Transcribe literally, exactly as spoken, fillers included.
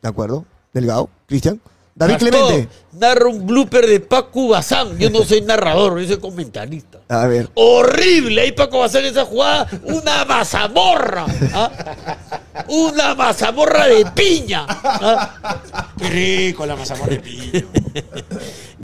De acuerdo. Delgado. Cristian. David Gastón Clemente. narra un blooper de Paco Bazán. Yo no soy narrador, yo soy comentarista. A ver. Horrible. Ahí Paco Bazán esa jugada, una mazamorra. ¿Ah? Una mazamorra de piña. ¿Ah? Qué rico la mazamorra de piña.